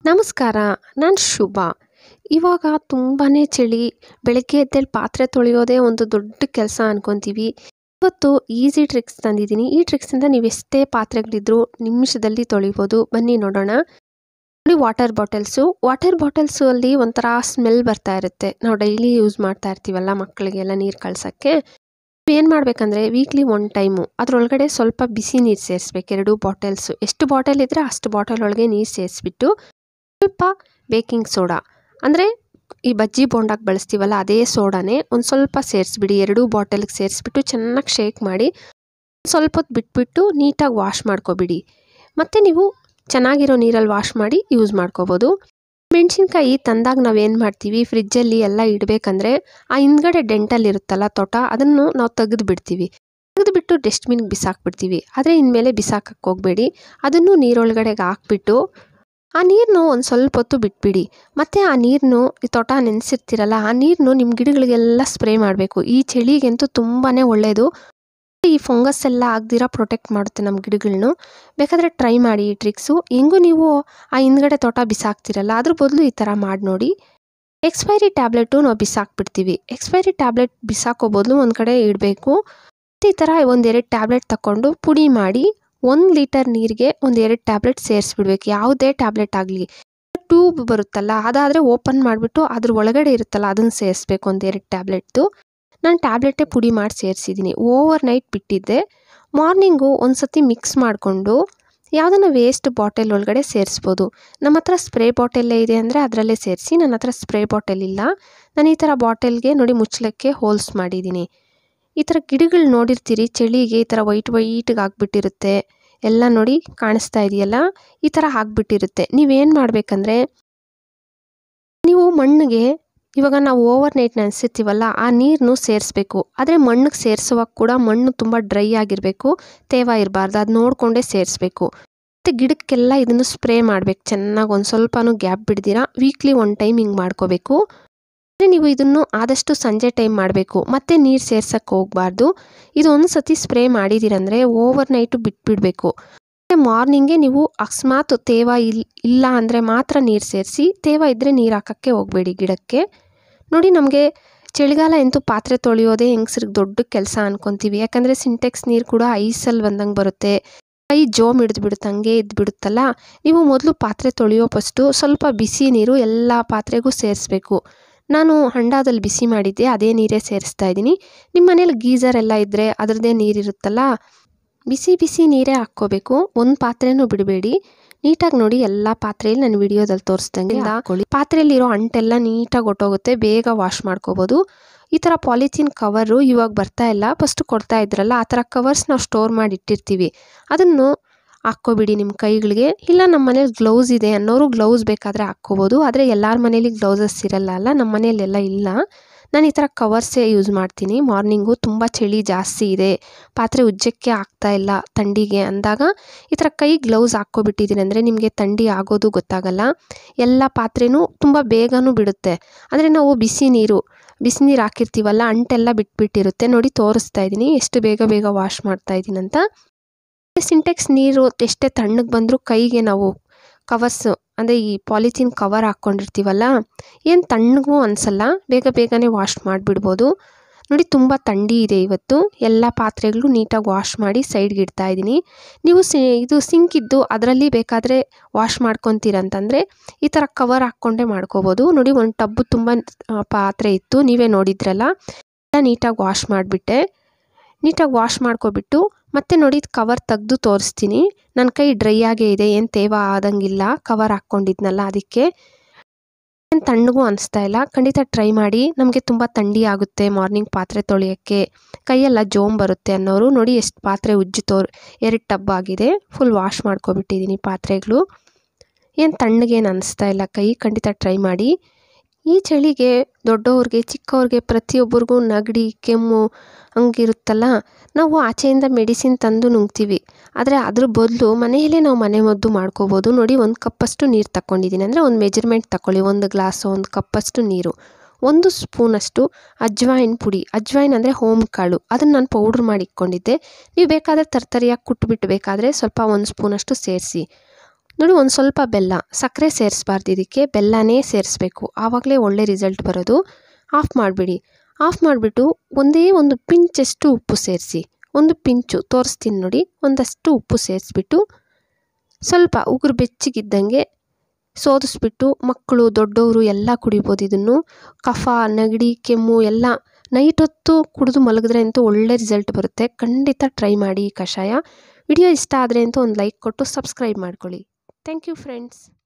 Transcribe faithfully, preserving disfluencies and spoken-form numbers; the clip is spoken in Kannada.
ನಮಸ್ಕಾರ, ನಾನು ಶುಭ. ಇವಾಗ ತುಂಬಾ ಚಳಿ. ಬೆಳಗ್ಗೆ ಎದ್ದೇಳಿ ಪಾತ್ರೆ ತೊಳೆಯೋದೇ ಒಂದು ದೊಡ್ಡ ಕೆಲಸ ಅನ್ಕೊತೀವಿ. ಇವತ್ತು ಈಸಿ ಟ್ರಿಕ್ಸ್ ತಂದಿದ್ದೀನಿ. ಈ ಟ್ರಿಕ್ಸಿಂದ ನೀವು ಎಷ್ಟೇ ಪಾತ್ರೆಗಳಿದ್ರೂ ನಿಮಿಷದಲ್ಲಿ ತೊಳಿಬೋದು. ಬನ್ನಿ ನೋಡೋಣ. ನೋಡಿ, ವಾಟರ್ ಬಾಟಲ್ಸು ವಾಟರ್ ಬಾಟಲ್ಸು ಅಲ್ಲಿ ಒಂಥರ ಸ್ಮೆಲ್ ಬರ್ತಾ ಇರುತ್ತೆ. ನಾವು ಡೈಲಿ ಯೂಸ್ ಮಾಡ್ತಾ ಇರ್ತೀವಲ್ಲ ಮಕ್ಕಳಿಗೆಲ್ಲ ನೀರು ಕಳ್ಸೋಕ್ಕೆ. ಏನು ಮಾಡಬೇಕಂದ್ರೆ ವೀಕ್ಲಿ ಒನ್ ಟೈಮು ಅದರೊಳಗಡೆ ಸ್ವಲ್ಪ ಬಿಸಿ ನೀರು ಸೇರಿಸ್ಬೇಕು. ಎರಡು ಬಾಟಲ್ಸು ಎಷ್ಟು ಬಾಟಲ್ ಇದ್ದರೆ ಅಷ್ಟು ಬಾಟಲ್ ಒಳಗೆ ನೀರು ಸೇರಿಸ್ಬಿಟ್ಟು ಸ್ವಲ್ಪ ಬೇಕಿಂಗ್ ಸೋಡಾ, ಅಂದರೆ ಈ ಬಜ್ಜಿ ಬೋಂಡಾಗೆ ಬಳಸ್ತೀವಲ್ಲ ಅದೇ ಸೋಡಾನೇ ಒಂದು ಸ್ವಲ್ಪ ಸೇರಿಸ್ಬಿಡಿ. ಎರಡೂ ಬಾಟಲ್ಗೆ ಸೇರಿಸ್ಬಿಟ್ಟು ಚೆನ್ನಾಗಿ ಶೇಕ್ ಮಾಡಿ ಸ್ವಲ್ಪ ಹೊತ್ತು ಬಿಟ್ಬಿಟ್ಟು ನೀಟಾಗಿ ವಾಶ್ ಮಾಡ್ಕೊಬಿಡಿ. ಮತ್ತು ನೀವು ಚೆನ್ನಾಗಿರೋ ನೀರಲ್ಲಿ ವಾಶ್ ಮಾಡಿ ಯೂಸ್ ಮಾಡ್ಕೋಬೋದು. ಮೆಣಸಿನ್ಕಾಯಿ ತಂದಾಗ ನಾವೇನು ಮಾಡ್ತೀವಿ, ಫ್ರಿಜ್ಜಲ್ಲಿ ಎಲ್ಲ ಇಡಬೇಕಂದ್ರೆ ಆ ಹಿಂದ್ಗಡೆ ಡೆಂಟಲ್ಲಿ ಇರುತ್ತಲ್ಲ ತೊಟ, ಅದನ್ನು ನಾವು ತೆಗೆದು ಬಿಡ್ತೀವಿ. ತೆಗೆದುಬಿಟ್ಟು ಡಸ್ಟ್ಬಿನ್ಗೆ ಬಿಸಾಕ್ಬಿಡ್ತೀವಿ. ಆದರೆ ಇನ್ಮೇಲೆ ಬಿಸಾಕಕ್ಕೆ ಹೋಗಬೇಡಿ. ಅದನ್ನು ನೀರೊಳಗಡೆಗೆ ಹಾಕ್ಬಿಟ್ಟು ಆ ನೀರನ್ನು ಒಂದು ಸ್ವಲ್ಪ ಹೊತ್ತು ಬಿಟ್ಬಿಡಿ. ಮತ್ತು ಆ ನೀರನ್ನು ಈ ತೊಟ ನೆನೆಸಿರ್ತೀರಲ್ಲ ಆ ನೀರನ್ನು ನಿಮ್ಮ ಗಿಡಗಳಿಗೆಲ್ಲ ಸ್ಪ್ರೇ ಮಾಡಬೇಕು. ಈ ಚಳಿಗಂತೂ ತುಂಬಾ ಒಳ್ಳೆಯದು. ಈ ಫಂಗಸ್ ಎಲ್ಲ ಆಗದಿರ ಪ್ರೊಟೆಕ್ಟ್ ಮಾಡುತ್ತೆ ನಮ್ಮ ಗಿಡಗಳನ್ನೂ. ಬೇಕಾದರೆ ಟ್ರೈ ಮಾಡಿ ಈ ಟ್ರಿಕ್ಸು. ಹೆಂಗೂ ನೀವು ಆ ಹಿಂದ್ಗಡೆ ತೋಟ ಬಿಸಾಕ್ತಿರಲ್ಲ, ಅದ್ರ ಬದಲು ಈ ಥರ ಮಾಡಿ ನೋಡಿ. ಎಕ್ಸ್ಪೈರಿ ಟ್ಯಾಬ್ಲೆಟು ನಾವು ಬಿಸಾಕ್ಬಿಡ್ತೀವಿ. ಎಕ್ಸ್ಪೈರಿ ಟ್ಯಾಬ್ಲೆಟ್ ಬಿಸಾಕೋ ಬದಲು ಒಂದು ಕಡೆ ಇಡಬೇಕು. ಈ ಥರ ಒಂದೆರಡು ಟ್ಯಾಬ್ಲೆಟ್ ತಗೊಂಡು ಪುಡಿ ಮಾಡಿ ಒಂದು ಲೀಟರ್ ನೀರಿಗೆ ಒಂದು ಎರಡು ಟ್ಯಾಬ್ಲೆಟ್ ಸೇರಿಸ್ಬಿಡ್ಬೇಕು. ಯಾವುದೇ ಟ್ಯಾಬ್ಲೆಟ್ ಆಗಲಿ. ಟ್ಯೂಬ್ ಬರುತ್ತಲ್ಲ ಅದಾದರೆ ಓಪನ್ ಮಾಡಿಬಿಟ್ಟು ಅದ್ರ ಒಳಗಡೆ ಇರುತ್ತಲ್ಲ ಅದನ್ನು ಸೇರಿಸ್ಬೇಕು. ಒಂದೆರಡು ಟ್ಯಾಬ್ಲೆಟ್ದು ನಾನು ಟ್ಯಾಬ್ಲೆಟೇ ಪುಡಿ ಮಾಡಿ ಸೇರಿಸಿದ್ದೀನಿ. ಓವರ್ ನೈಟ್ ಬಿಟ್ಟಿದ್ದೆ. ಮಾರ್ನಿಂಗು ಒಂದು ಸತಿ ಮಿಕ್ಸ್ ಮಾಡಿಕೊಂಡು ಯಾವುದನ್ನ ವೇಸ್ಟ್ ಬಾಟಲ್ ಒಳಗಡೆ ಸೇರಿಸ್ಬೋದು. ನಮ್ಮ ಹತ್ರ ಸ್ಪ್ರೇ ಬಾಟೆಲ್ಲೇ ಇದೆ ಅಂದರೆ ಅದರಲ್ಲೇ ಸೇರಿಸಿ. ನನ್ನ ಹತ್ರ ಸ್ಪ್ರೇ ಬಾಟಲ್ ಇಲ್ಲ. ನಾನು ಈ ಥರ ಬಾಟಲ್ಗೆ ನೋಡಿ ಮುಚ್ಚಳಕ್ಕೆ ಹೋಲ್ಸ್ ಮಾಡಿದ್ದೀನಿ. ಈ ಥರ ಗಿಡಗಳು ನೋಡಿರ್ತೀರಿ, ಚಳಿಗೆ ಈ ಥರ ವೈಟ್ ವೈಟ್ಗೆ ಆಗಿಬಿಟ್ಟಿರುತ್ತೆ ಎಲ್ಲ. ನೋಡಿ ಕಾಣಿಸ್ತಾ ಇದೆಯಲ್ಲ, ಈ ಥರ ಆಗಿಬಿಟ್ಟಿರುತ್ತೆ. ನೀವೇನು ಮಾಡಬೇಕಂದ್ರೆ, ನೀವು ಮಣ್ಣಿಗೆ ಇವಾಗ ನಾವು ಓವರ್ ನೈಟ್ ನೆನೆಸಿರ್ತೀವಲ್ಲ ಆ ನೀರನ್ನು ಸೇರಿಸ್ಬೇಕು. ಆದರೆ ಮಣ್ಣಿಗೆ ಸೇರಿಸುವಾಗ ಕೂಡ ಮಣ್ಣು ತುಂಬ ಡ್ರೈ ಆಗಿರಬೇಕು, ತೇವ ಇರಬಾರ್ದು. ಅದು ನೋಡಿಕೊಂಡೇ ಸೇರಿಸ್ಬೇಕು. ಮತ್ತು ಗಿಡಕ್ಕೆಲ್ಲ ಇದನ್ನು ಸ್ಪ್ರೇ ಮಾಡಬೇಕು ಚೆನ್ನಾಗಿ. ಒಂದು ಸ್ವಲ್ಪನೂ ಗ್ಯಾಪ್ ಬಿಡ್ದಿರ ವೀಕ್ಲಿ ಒನ್ ಟೈಮ್ ಹಿಂಗೆ ಮಾಡ್ಕೋಬೇಕು. ಅಂದರೆ ನೀವು ಇದನ್ನು ಆದಷ್ಟು ಸಂಜೆ ಟೈಮ್ ಮಾಡಬೇಕು. ಮತ್ತು ನೀರು ಸೇರ್ಸೋಕ್ಕೆ ಹೋಗಬಾರ್ದು. ಇದು ಒಂದು ಸತಿ ಸ್ಪ್ರೇ ಮಾಡಿದ್ದೀರಂದರೆ ಓವರ್ ನೈಟು ಬಿಟ್ಬಿಡಬೇಕು. ಮತ್ತು ಮಾರ್ನಿಂಗೆ ನೀವು ಅಕಸ್ಮಾತ್ ತೇವ ಇಲ್ಲ ಇಲ್ಲ ಅಂದರೆ ಮಾತ್ರ ನೀರು ಸೇರಿಸಿ. ತೇವ ಇದ್ದರೆ ನೀರು ಹಾಕೋಕ್ಕೆ ಹೋಗಬೇಡಿ ಗಿಡಕ್ಕೆ. ನೋಡಿ, ನಮಗೆ ಚಳಿಗಾಲ ಅಂತೂ ಪಾತ್ರೆ ತೊಳೆಯೋದೇ ಹೆಂಗಸ್ರಿಗೆ ದೊಡ್ಡ ಕೆಲಸ ಅನ್ಕೊತೀವಿ. ಯಾಕಂದರೆ ಸಿಂಟೆಕ್ಸ್ ನೀರು ಕೂಡ ಐಸಲ್ಲಿ ಬಂದಂಗೆ ಬರುತ್ತೆ. ಕೈ ಜೋಮ್ ಹಿಡಿದು ಬಿಡುತ್ತೆ, ಹಂಗೆ ಇದ್ದು ಬಿಡುತ್ತಲ್ಲ. ನೀವು ಮೊದಲು ಪಾತ್ರೆ ತೊಳೆಯೋ ಫಸ್ಟು ಸ್ವಲ್ಪ ಬಿಸಿ ನೀರು ಎಲ್ಲ ಪಾತ್ರೆಗೂ ಸೇರಿಸ್ಬೇಕು. ನಾನು ಹಂಡಾದಲ್ಲಿ ಬಿಸಿ ಮಾಡಿದ್ದೆ, ಅದೇ ನೀರೇ ಸೇರಿಸ್ತಾ ಇದ್ದೀನಿ. ನಿಮ್ಮ ಮನೇಲಿ ಗೀಝರ್ ಎಲ್ಲ ಇದ್ದರೆ ಅದರದ್ದೇ ನೀರಿರುತ್ತಲ್ಲ, ಬಿಸಿ ಬಿಸಿ ನೀರೇ ಹಾಕ್ಕೋಬೇಕು. ಒಂದು ಪಾತ್ರೆನೂ ಬಿಡಬೇಡಿ. ನೀಟಾಗಿ ನೋಡಿ ಎಲ್ಲ ಪಾತ್ರೆಯಲ್ಲಿ ನಾನು ವಿಡಿಯೋದಲ್ಲಿ ತೋರಿಸ್ದಂಗೆ ಹಾಕ್ಕೊಳ್ಳಿ. ಪಾತ್ರೆಯಲ್ಲಿರೋ ಅಂಟೆಲ್ಲ ನೀಟಾಗಿ ಹೊಟ್ಟೋಗುತ್ತೆ, ಬೇಗ ವಾಶ್ ಮಾಡ್ಕೋಬೋದು. ಈ ಥರ ಪಾಲಿಥೀನ್ ಕವರು ಇವಾಗ ಬರ್ತಾ ಇಲ್ಲ, ಫಸ್ಟ್ ಕೊಡ್ತಾ ಇದ್ರಲ್ಲ ಆ ಥರ ಕವರ್ಸ್ ನಾವು ಸ್ಟೋರ್ ಮಾಡಿ ಇಟ್ಟಿರ್ತೀವಿ. ಅದನ್ನು ಹಾಕ್ಕೋಬಿಡಿ ನಿಮ್ಮ ಕೈಗಳಿಗೆ. ಇಲ್ಲ ನಮ್ಮ ಮನೇಲಿ ಗ್ಲೌಸ್ ಇದೆ ಅನ್ನೋರು ಗ್ಲೌಸ್ ಬೇಕಾದರೆ ಹಾಕ್ಕೋಬೋದು. ಆದರೆ ಎಲ್ಲರ ಮನೇಲಿ ಗ್ಲೌಸಸ್ ಇರಲ್ಲ ಅಲ್ಲ, ನಮ್ಮ ಮನೇಲೆಲ್ಲ ಇಲ್ಲ. ನಾನು ಈ ಥರ ಕವರ್ಸೇ ಯೂಸ್ ಮಾಡ್ತೀನಿ. ಮಾರ್ನಿಂಗು ತುಂಬ ಚಳಿ ಜಾಸ್ತಿ ಇದೆ, ಪಾತ್ರೆ ಉಜ್ಜಕ್ಕೆ ಆಗ್ತಾ ಇಲ್ಲ ಥಂಡಿಗೆ ಅಂದಾಗ ಈ ಥರ ಕೈ ಗ್ಲೌಸ್ ಹಾಕ್ಕೊಬಿಟ್ಟಿದ್ದೀನಿ ಅಂದರೆ ನಿಮಗೆ ಥಂಡಿ ಆಗೋದು ಗೊತ್ತಾಗಲ್ಲ. ಎಲ್ಲ ಪಾತ್ರೆನೂ ತುಂಬ ಬೇಗನೂ ಬಿಡುತ್ತೆ. ಅಂದರೆ ನಾವು ಬಿಸಿ ನೀರು ಬಿಸಿ ನೀರು ಹಾಕಿರ್ತೀವಲ್ಲ ಅಂಟೆಲ್ಲ ಬಿಟ್ಬಿಟ್ಟಿರುತ್ತೆ. ನೋಡಿ ತೋರಿಸ್ತಾ ಇದ್ದೀನಿ ಎಷ್ಟು ಬೇಗ ಬೇಗ ವಾಶ್ ಮಾಡ್ತಾ ಇದ್ದೀನಿ ಅಂತ. ಸಿಂಟೆಕ್ಸ್ ನೀರು ಎಷ್ಟೇ ತಣ್ಣಗೆ ಬಂದರೂ ಕೈಗೆ ನಾವು ಕವರ್ಸು ಅಂದರೆ ಈ ಪಾಲಿಥೀನ್ ಕವರ್ ಹಾಕ್ಕೊಂಡಿರ್ತೀವಲ್ಲ ಏನು ತಣ್ಣಗೂ ಅನಿಸಲ್ಲ, ಬೇಗ ಬೇಗನೆ ವಾಶ್ ಮಾಡಿಬಿಡ್ಬೋದು. ನೋಡಿ ತುಂಬ ಥಂಡಿ ಇದೆ ಇವತ್ತು. ಎಲ್ಲ ಪಾತ್ರೆಗಳು ನೀಟಾಗಿ ವಾಶ್ ಮಾಡಿ ಸೈಡ್ಗೆ ಇಡ್ತಾ ಇದ್ದೀನಿ. ನೀವು ಸಿ ಇದು ಸಿಂಕ್ ಇದ್ದು ಅದರಲ್ಲಿ ಬೇಕಾದರೆ ವಾಶ್ ಮಾಡ್ಕೊತೀರಂತಂದರೆ ಈ ಥರ ಕವರ್ ಹಾಕ್ಕೊಂಡೇ ಮಾಡ್ಕೋಬೋದು. ನೋಡಿ ಒಂದು ಟಬ್ಬು ತುಂಬ ಪಾತ್ರೆ ಇತ್ತು, ನೀವೇ ನೋಡಿದ್ರಲ್ಲ. ಎಲ್ಲ ನೀಟಾಗಿ ವಾಶ್ ಮಾಡಿಬಿಟ್ಟೆ. ನೀಟಾಗಿ ವಾಶ್ ಮಾಡ್ಕೊಬಿಟ್ಟು ಮತ್ತೆ ನೋಡಿ ಕವರ್ ತೆಗೆದು ತೋರಿಸ್ತೀನಿ. ನನ್ನ ಕೈ ಡ್ರೈ ಆಗೇ ಇದೆ, ಏನು ತೇವ ಆದಂಗಿಲ್ಲ, ಕವರ್ ಹಾಕ್ಕೊಂಡಿದ್ನಲ್ಲ ಅದಕ್ಕೆ. ಏನು ತಣ್ಣಗೂ ಅನಿಸ್ತಾ ಇಲ್ಲ. ಖಂಡಿತ ಟ್ರೈ ಮಾಡಿ. ನಮಗೆ ತುಂಬ ಥಂಡಿ ಆಗುತ್ತೆ ಮಾರ್ನಿಂಗ್ ಪಾತ್ರೆ ತೊಳೆಯೋಕ್ಕೆ, ಕೈಯೆಲ್ಲ ಜೋಮ್ ಬರುತ್ತೆ ಅನ್ನೋರು ನೋಡಿ ಎಷ್ಟು ಪಾತ್ರೆ ಉಜ್ಜಿ ತೋರ್ ಎರಡು ಟಬ್ ಆಗಿದೆ. ಫುಲ್ ವಾಶ್ ಮಾಡ್ಕೊಬಿಟ್ಟಿದ್ದೀನಿ ಪಾತ್ರೆಗಳು. ಏನು ತಣ್ಣಗೇನು ಅನಿಸ್ತಾ ಇಲ್ಲ ಕೈ. ಖಂಡಿತ ಟ್ರೈ ಮಾಡಿ. ಈ ಚಳಿಗೆ ದೊಡ್ಡವ್ರಿಗೆ ಚಿಕ್ಕವ್ರಿಗೆ ಪ್ರತಿಯೊಬ್ಬರಿಗೂ ನೆಗಡಿ ಕೆಮ್ಮು ಹಂಗಿರುತ್ತಲ್ಲ, ನಾವು ಆಚೆಯಿಂದ ಮೆಡಿಸಿನ್ ತಂದು ನುಂಗ್ತೀವಿ. ಆದರೆ ಅದ್ರ ಬದಲು ಮನೆಯಲ್ಲೇ ನಾವು ಮನೆ ಮದ್ದು ಮಾಡ್ಕೋಬೋದು. ನೋಡಿ ಒಂದು ಕಪ್ಪಷ್ಟು ನೀರು ತಗೊಂಡಿದ್ದೀನಿ ಅಂದರೆ ಒಂದು ಮೆಜರ್ಮೆಂಟ್ ತಗೊಳ್ಳಿ. ಒಂದು ಗ್ಲಾಸು ಒಂದು ಕಪ್ಪಷ್ಟು ನೀರು, ಒಂದು ಸ್ಪೂನಷ್ಟು ಅಜ್ವಾಯಿನ್ ಪುಡಿ. ಅಜ್ವಾಯಿನ್ ಅಂದರೆ ಹೋಮ್ ಕಾಳು, ಅದನ್ನು ನಾನು ಪೌಡ್ರ್ ಮಾಡಿ ಇಟ್ಕೊಂಡಿದ್ದೆ. ನೀವು ಬೇಕಾದರೆ ತರ್ತರಿಯಾಗಿ ಕುಟ್ಬಿಟ್ಟು ಬೇಕಾದರೆ ಸ್ವಲ್ಪ ಒಂದು ಸ್ಪೂನಷ್ಟು ಸೇರಿಸಿ. ನೋಡಿ ಒಂದು ಸ್ವಲ್ಪ ಬೆಲ್ಲ, ಸಕ್ಕರೆ ಸೇರಿಸ್ಬಾರ್ದು, ಇದಕ್ಕೆ ಬೆಲ್ಲನೇ ಸೇರಿಸ್ಬೇಕು, ಆವಾಗಲೇ ಒಳ್ಳೆ ರಿಸಲ್ಟ್ ಬರೋದು. ಆಫ್ ಮಾಡಿಬಿಡಿ. ಆಫ್ ಮಾಡಿಬಿಟ್ಟು ಒಂದೇ ಒಂದು ಪಿಂಚಷ್ಟು ಉಪ್ಪು ಸೇರಿಸಿ, ಒಂದು ಪಿಂಚು ತೋರಿಸ್ತೀನಿ ನೋಡಿ, ಒಂದಷ್ಟು ಉಪ್ಪು ಸೇರಿಸ್ಬಿಟ್ಟು ಸ್ವಲ್ಪ ಉಗುರು ಬೆಚ್ಚಗಿದ್ದಂಗೆ ಸೋದಿಸ್ಬಿಟ್ಟು ಮಕ್ಕಳು ದೊಡ್ಡವರು ಎಲ್ಲ ಕುಡಿಬೋದು ಇದನ್ನು. ಕಫ, ನೆಗಡಿ, ಕೆಮ್ಮು ಎಲ್ಲ ನೈಟ್ ಹೊತ್ತು ಕುಡಿದು ಮಲಗಿದ್ರೆ ಅಂತೂ ಒಳ್ಳೆ ರಿಸಲ್ಟ್ ಬರುತ್ತೆ. ಖಂಡಿತ ಟ್ರೈ ಮಾಡಿ ಈ ಕಷಾಯ. ವಿಡಿಯೋ ಇಷ್ಟ ಆದರೆ ಅಂತೂ ಒಂದು ಲೈಕ್ ಕೊಟ್ಟು ಸಬ್ಸ್ಕ್ರೈಬ್ ಮಾಡ್ಕೊಳ್ಳಿ. Thank you friends.